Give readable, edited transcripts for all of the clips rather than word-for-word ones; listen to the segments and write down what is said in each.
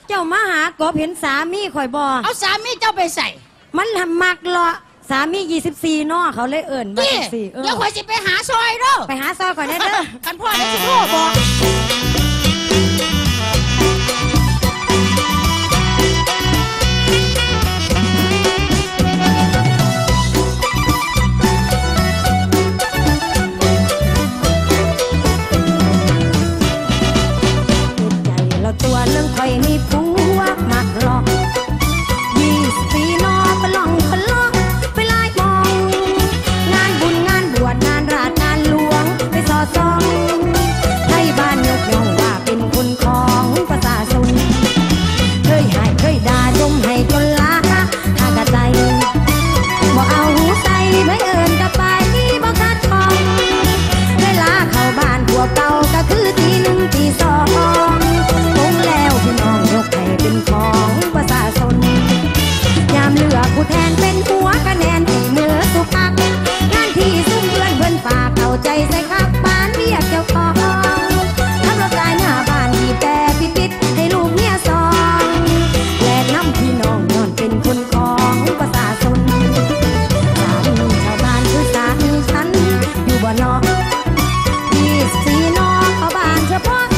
เจ้ามาหากบเห็นสามีข่อยบ่เอาสามีเจ้าไปใส่มันทำมักเลาะสามี24น้อเขาเลยเอิ่นว่า24 เดี๋ยวข่อยสิไปหาซอยเด้อไปหาซอยก่อนเด้อกันพ่อได้สิโทรบอกตัวเรื่องข่อยมีผัวมักหลอก24น้อก็ลองก็ลอกไปไล่มองงานบุญงานบวชงานราชงานหลวงไปสอดส่องให้บ้านยกย่องว่าเป็นคนของประชาชนเคยหายเคยด่าดมให้จนล้าหากระใจบ่เอาหูใส่ไม่เอิญกับไปบ่คัดทองเวลาเข้าบ้านพวกเก่าก็คือตีหนึ่งตีสองแล้วพี่น้องยกให้เป็นของประชาชนยามเลือกผู้แทนเป็นหัวคะแนนให้เมื่อสุภักงานที่ซุ่มเพื่อนเพื่อนฝากเอาใจใส่คักบ้านเรียกเจ้าของทำรถกายหน้าบ้านที่แต่ปิดให้ลูกเมียซองและน้ำพี่น้องย้อนเป็นคนของประชาชนชาวบ้านคือสามีฉันอยู่บ่นอก24น้องเขาบ้านเฉพาะ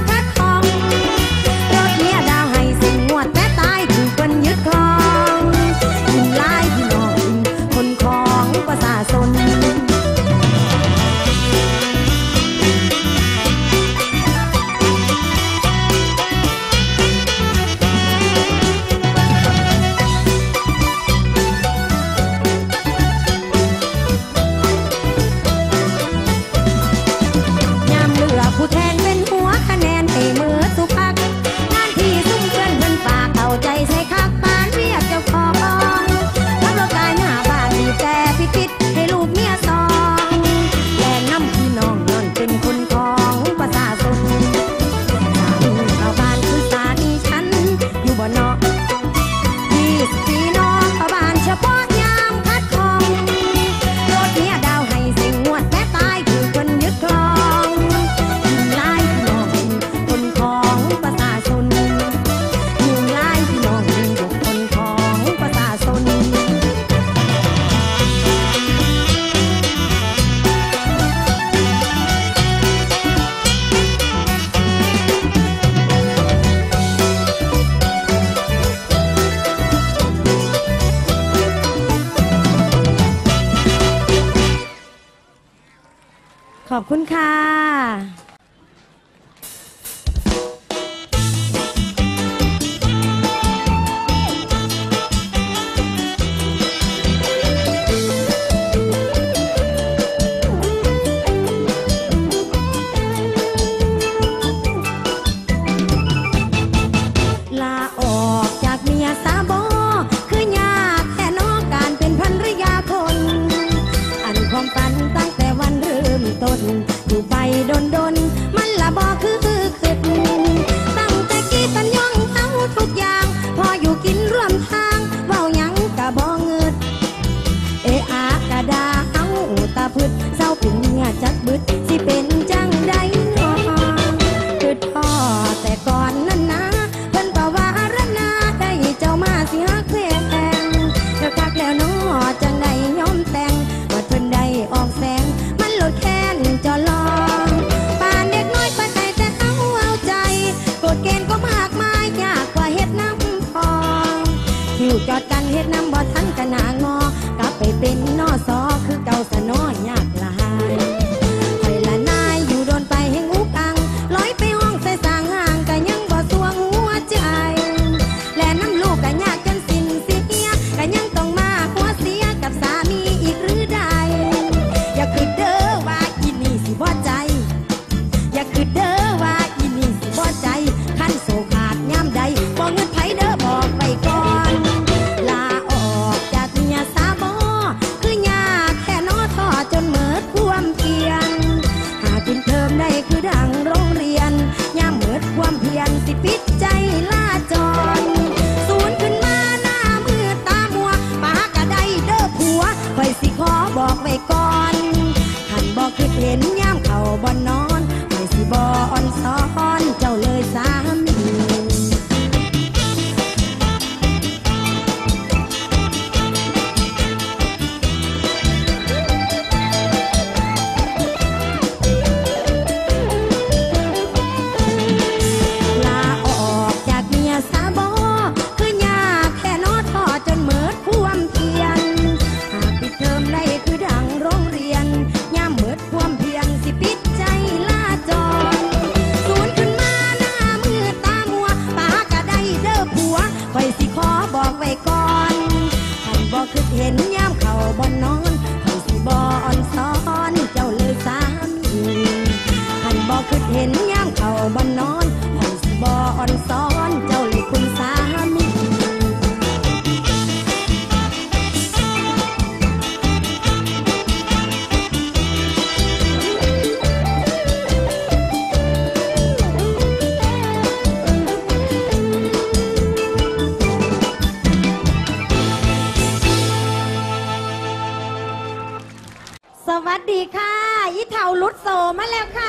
ขอบคุณค่ะลาออกจากเมียสาบอคือยากแค่นอกการเป็นภรรยาคนอันความฝันตั้งแต่วันเริ่มต้นอยู่ไปดนมันละบ่คือขึ้นตั้งแต่กี้ตันย่องเอาทุกอย่างพออยู่กินร่วมทางเว้าหยังกะบ่เงิดเอะอากะดาเอาตาพึดเศร้าเป็นเมียจักบึดสิเป็นจังใดน้อคือพ่อแต่ก่อนนั้นนะเพิ่นก็ว่ารณาได้เจ้ามาสิฮักแพงแล้วคักแล้วน้อจังได้ยอมแต่งว่าเพิ่นได้ออกแสงมันลดแค้นจอลองป่านเด็กน้อยปานใดแต่เอาใจกฎเกณฑ์ก็มากมายยากกว่าเฮ็ดน้ำพองคิวจอดกันเฮ็ดน้ำบ่ทันกะหน้างอกลับไปเป็นนอสอคือเก่าสะน้อยากหลายไปละนายอยู่โดนไปแห่งอุกอังลอยไปห้องใส่สางห่างกะยังบ่สวงหัวใจและน้ำลูกกะยากจนสิ้นเสียกะยังต้องมาหัวเสียกับสามีอีกหรือใดอย่าคิดเด้อว่าอีนี่สิบ่ใจอย่าคิดเด้อว่าอีนี่สิบ่ใจคันโศกขาดยามใดบ่เงินไผเด้อบอกไปก่อนลาออกมาแล้วค่ะ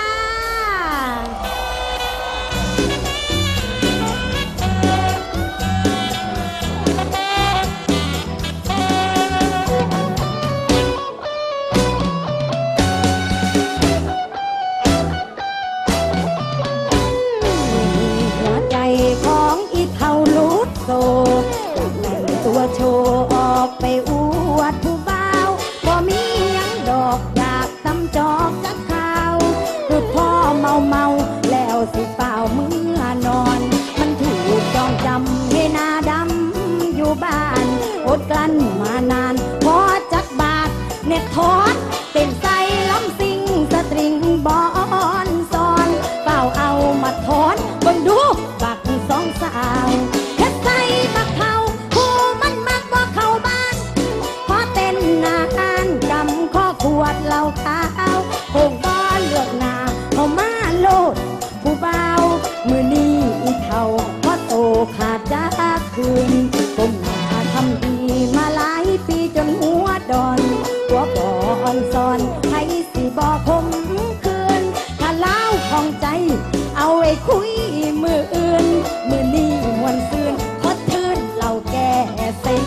หัวใจของอีเท่าลุดโซแต่งตัวโชว์ออกไปอวดผู้บ่าวบ่มีหยังดอกอยากตำจอกจักข้าวคือพ่อเมาแล้วสิเปล่าเมื่อนอนมันถูกจองจำให้หน้าดำอยู่บ้านอดกลั้นมานานพอจักบาทเน็ตทอดเต้นใส่ล้ำซิงสตริงบอนซอนเปล่าเอามาถอนเบิ่งดูบักสองสาวเฮ็ดใส่บักเขาผู้มันมักว่าเข้าบ้านขอเต้นนานกำข้อขวดเหล้าขาวคงบ่เลือกหน้าเขามาโลดผู้เบามือนี้อีเท่าพอโตขาดจากคืนก้มหน้าทำดีมาหลายปีจนหัวดอนหัวบ่อนซอนให้สิบ่คมคืนถ้าเล่าของใจเอาไว้คุยมืออื่นมือนี้มวนซืนพอทืนเราแก่เซ็ง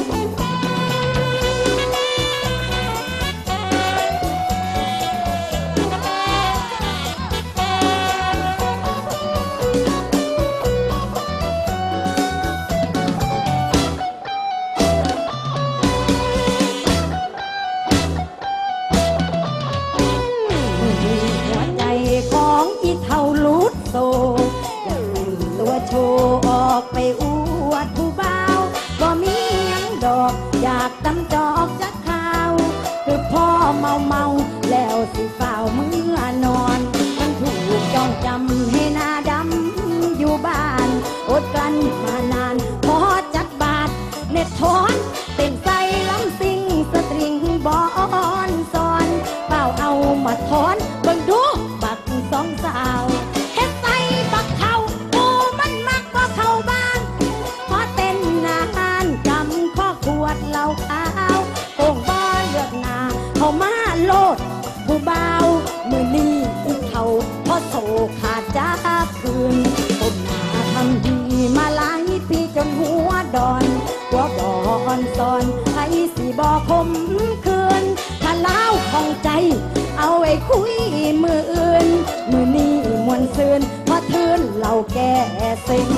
หัวใจของอีเท่าลุดโซอยากแต่งตัวโชว์ออกไปอวดผู้บ่าวก็มีหยังดอกอยากตำจอกจักข้าวคือพ่อเมาแล้วสิเฝ้าเมื่อนอนมันถูกจองจำให้หน้าดำอยู่บ้านอดกลั้นมานานพอจักบาทเน็ตถอนเต้นใส่ล้ำซิงสตริงบอนซอนเปล่าเอามาถอนเบิ่งดูบักสองสาวเฮ็ดใส่บักเขาผู้มันมักว่าเข้าบ้านพอเต้นนานกำข้อขวดเหล้าขาวโป่งบ่เลือกหน้าเขามาโลดผู้เบามือนี้อีเท่าพอโซขาดจากคืนก้มหน้าทำดีมาหลายปีจนหัวดอนหัวบ่อนซอนให้สิบ่คมคืนถ้าเล่าของใจเอาไว้คุยมืออื่นมือนี้มวนซืนพอทืนเราแก่สิง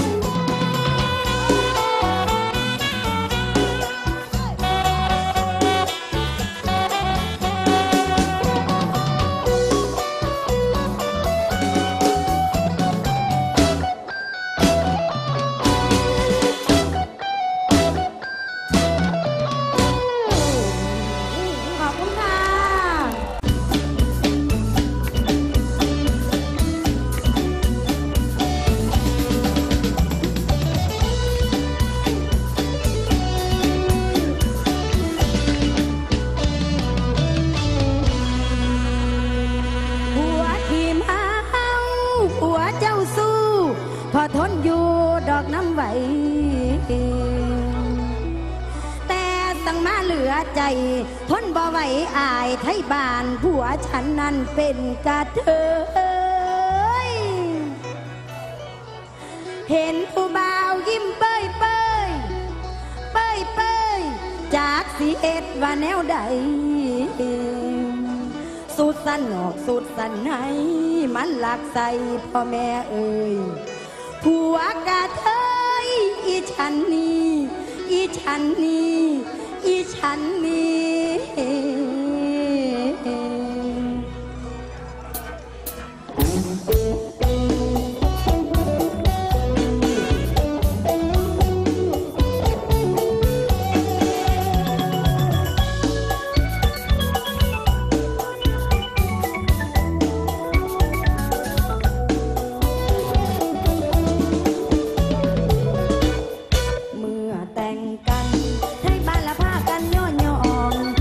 ขอบคุณค่ะหัวทีมเฮาหัวเจ้าสู้พอทนอยู่ดอกน้ำไหวแต่ตั้งมาเหลือใจทนบ่ไหวอายไทยบ้านผัวฉันนั้นเป็นกระเทยเห็นผู้บ่าวยิ้มเป้ยเป้ยเป้ยเป้ยจากสีเอ็ดว่าแนวใดสุดสันนอกสุดสันในมันหลักใส่พ่อแม่เอ่ยผัวกระเทยอีฉันนี่อีฉันนี่อีฉันนี่เมื่อแต่งกันให้บ้านละพากันย่อน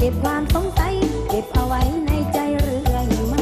ก็บความสงสัยเก็บเอาไว้ในใจเรื่อยมา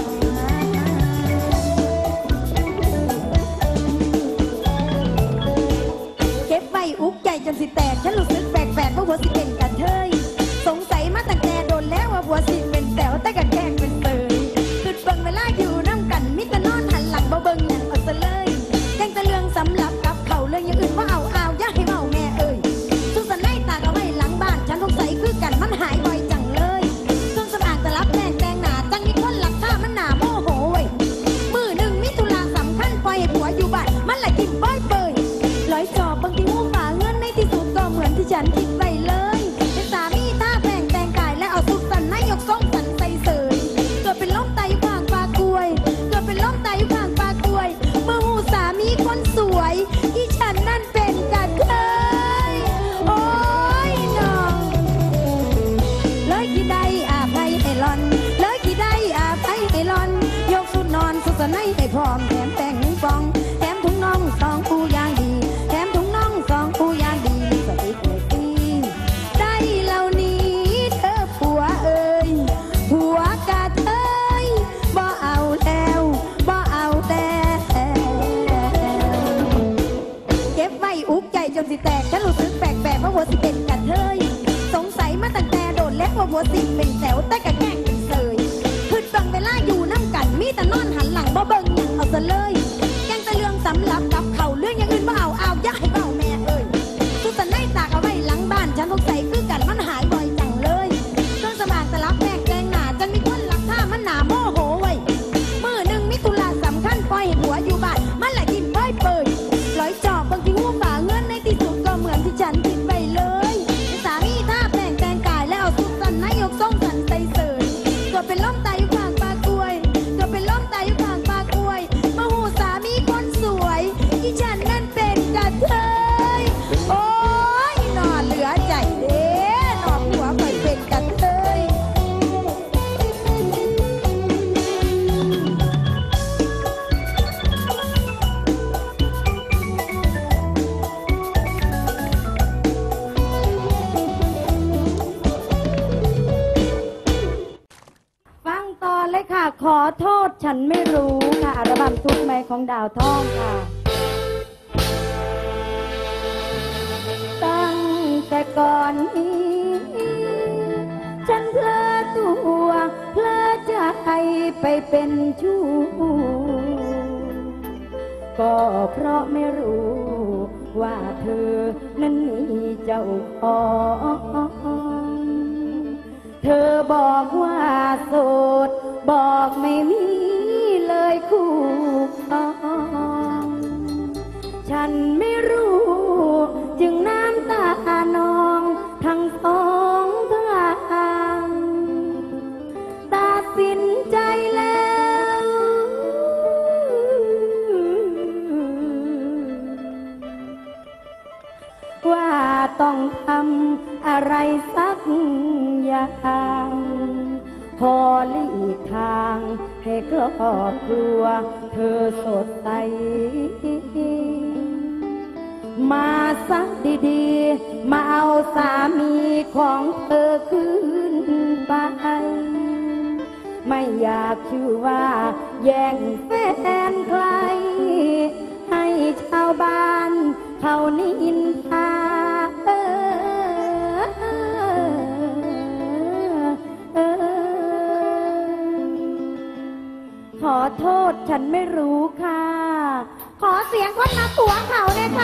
เก็บไว้อุกใจจนสิแตกฉันรู้สึกแปลกๆว่าหัวสิเป็นกันเทยสงสัยมาตั้งแต่โดนแล้วว่าหัวสิเป็นแต๋วแต่กันแกล้งเป็นเตยคือเบิ่งเวลาอยู่น้ำกันมิตรนอนหันหลังบ่เบิ่งอย่างเอาซะเลยยังแต่เรื่องสำหรับกับเขาเรื่องอย่างอื่นว่าเอาอย่าให้เมาแม่เอ่ยทุกสันไล่ตากเอาไว้หลังบ้านฉันสงสัยคือกันมันหายบ่อยจังเลยเครื่องสำอางแต่รับแต่งหนาจังมีคนหลักท่ามันหนาโมโหเว้ยมือหนึ่งมิถุลาสำคัญปล่อยให้ผัวอยู่บ้านมันไหลกินป้อยเปยลอยจอบบางทีหูฝาเงินในที่สุดก็เหมือนที่ฉันคิดไว้เลยเป็นสามีท่าแต่งกายและเอาสุดสันนายกส่งสันใส่เสยเกิดเป็นล้มตายอยู่ข้างปลากล้วยเกิดเป็นล้มตายอยู่ข้างปลากล้วยเมื่อหูสามีคนสวยที่ฉันนั่นเป็นกันเทยโอ้ยน้องเลยกี่ได้อาภัยให้หลอนเลยกี่ได้อาภัยให้หลอนยกสุดนอนสุดสันให้พร้อมแถมแต่งฟองแถมถุงน่องสองคู่ยางดีแถมถุงน่องสองคู่ยางดีสติเกตีได้เหล่านี้เธอผัวเอ่ยผัวกะเทยบ่เอาแล้วบ่เอาแล้วเก็บไว้อุกใจจนสิแตกฉันรู้สึกแปลกๆว่าหัวสิเป็นกะเทยสงสัยมาตั้งแต่โดนแล้วว่าหัวสิเป็นแถวแต่กะแกล้งเป็นเสยคือเบิ่งเวลาอยู่น้ำกันมีแต่นอนหันหลังบ่เบิ่งอย่างเอาซะเลยยังแต่เรื่องสำหรับกับเขาเรื่องอย่างอื่นว่าเอาอย่าให้เมาแม่เอ่ยทุกสันไล่ตากเอาไว้หลังบ้านฉันสงสัยคือกันมันหายบ่อยจังเลยเครื่องสำอางแต่รับแต่งหนาจังมีคนหลักท่ามันหนาโมโหเว้ยมือหนึ่งมิถุลาสำคัญปล่อยให้ผัวอยู่บ้านมันไหลกินป้อยเปยลอยจอบบางทีหูฝาเงินในที่สุดก็เหมือนที่ฉันคิดไว้เลยสามีท่าแต่งกายแล้วเอาสุดสันนายกส่งสันใส่เสยเกิดเป็นล้มตายอยู่ข้างปลากล้วยเกิดเป็นล้มตายอยู่ข้างปลากล้วยมาหูสามีคนสวยที่ฉันนั่นเป็นกะเทยโอ้ยนอนเหลือใจเด้นอนหัวไปเป็นกะเทยฟังต่อเลยค่ะขอโทษฉันไม่รู้ค่ะอัลบั้มทุกข์ไหมของดาวทองค่ะตั้งแต่ก่อนนี้ฉันเพลอตัวเพลอใจไปเป็นชู้ก็เพราะไม่รู้ว่าเธอนั้นมีเจ้าของเธอบอกว่าโสดบอกไม่มีเลยคู่ครองฉันไม่รู้จึงน้ำตานองทั้งสองทางตัดสินใจแล้วว่าต้องทำอะไรสักอย่างพอหลีกทางให้ครอบครัวเธอสดใสมาสักดีๆมาเอาสามีของเธอคืนไปไม่อยากชื่อว่าแย่งแฟนใครให้ชาวบ้านเขานินทาขอโทษฉันไม่รู้ค่ะ ขอเสียงคนมาตัวเขาเลยค่ะ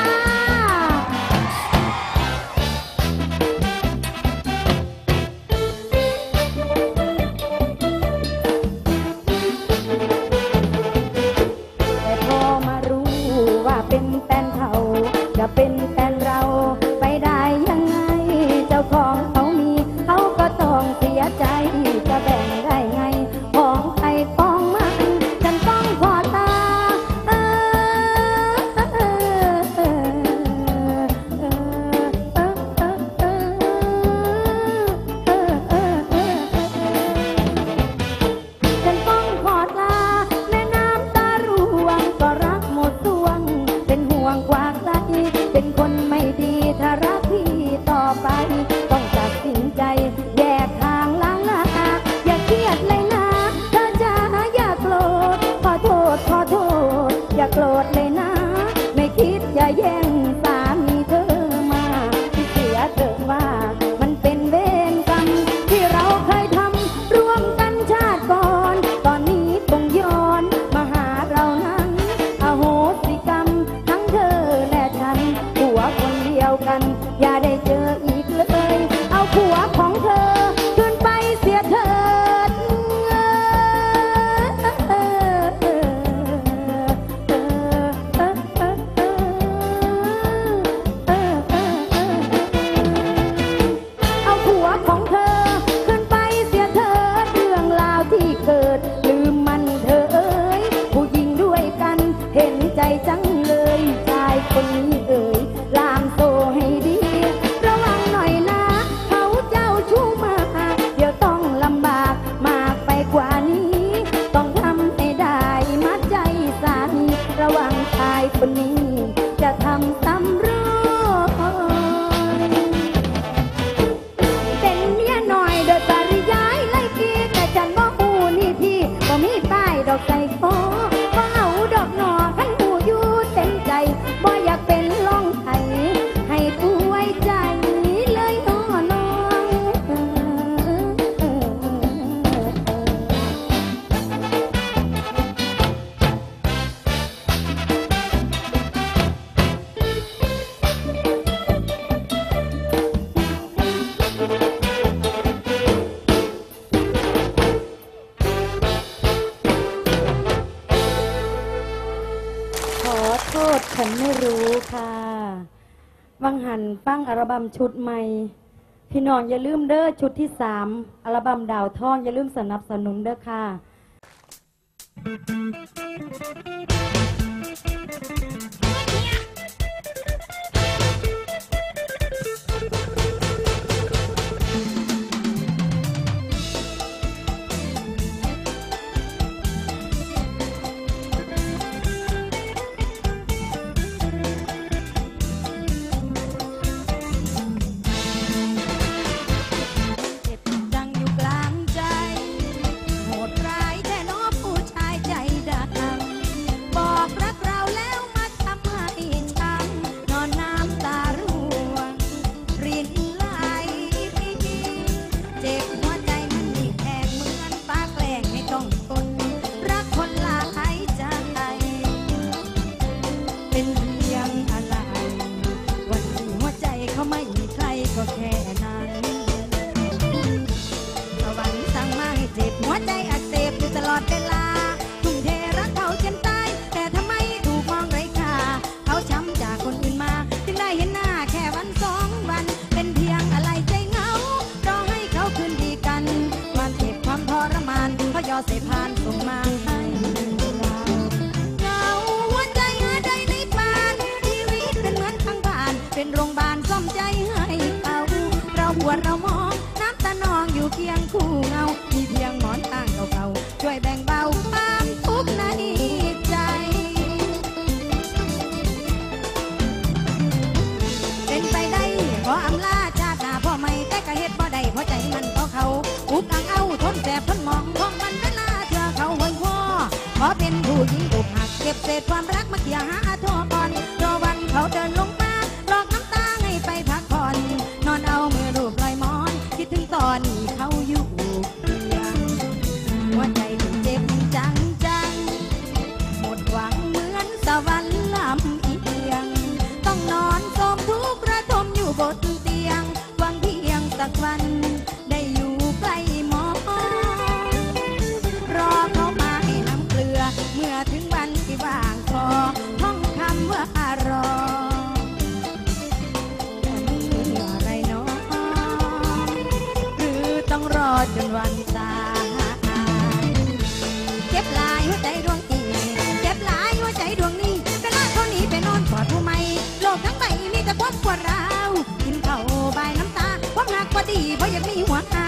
แต่พอมารู้ว่าเป็นแฟนเขาจะเป็นแฟนเราไปได้ยังไงเจ้าของเขามีเขาก็ต้องเสียใจจะแบ่งได้ไงของใครของมันฉันต้องขอตาฟังหันฟังอัลบั้มชุดใหม่พี่น้องอย่าลืมเด้อชุดที่3อัลบั้มดาวทองอย่าลืมสนับสนุนเด้อค่ะเสพานส่งมาให้เราเงาหัวใจหาใดในบ้านชีวิตเป็นเหมือนทางบ้านเป็นโรงพยาบาลซ่อมใจให้เขาเราปวดเรามองน้ำตานองอยู่เคียงคู่เงามีเพียงหมอนข้างเก่าๆช่วยแบ่งเบาความทุกข์ในใจเป็นไปได้ขออำลาจากหน้าพ่อไม่แต่ก็เฮ็ดบ่ได้เพราะใจมันเพราะเขาอุกอังเอาทนแสบทนมองท้องมันเขาหวยพ่อขอเป็นผู้หญิงอกหักเก็บเศษความรักมาเกี่ยหาทั่วก่อนรอวันเขาเดินลงมาหลอกน้ำตาให้ไปพักผ่อนนอนเอามือรูปลอยมอนคิดถึงตอนนี้เขาอยู่เพียงหัวใจเจ็บจังจังหมดหวังเหมือนสวรรค์ลำเอียงต้องนอนโศกทุกข์ระทมอยู่บนเตียงหวังเพียงสักวันได้อยู่ใกล้หมอรอเขามาให้น้ำเกลือเมื่อถึงวันที่ว่างพอท่องคำว่ารอจะมีอะไรเนาะหรือต้องรอจนวันตายเจ็บหลายหัวใจดวงนี้เจ็บหลายหัวใจดวงนี้เวลาเขาหนีไปนอนกอดผู้ใหม่โลกทั้งใบมีแต่ความปวดร้าวกินข้าวใบน้ำตาความหักพอดีเพราะยังมีหัวใจ